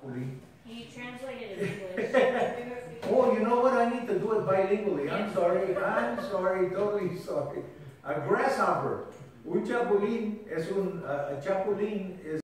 chapulín. He translated it in English. Oh, you know what? I need to do it bilingually. I'm sorry, totally sorry. A grasshopper. Un chapulín es un chapulín is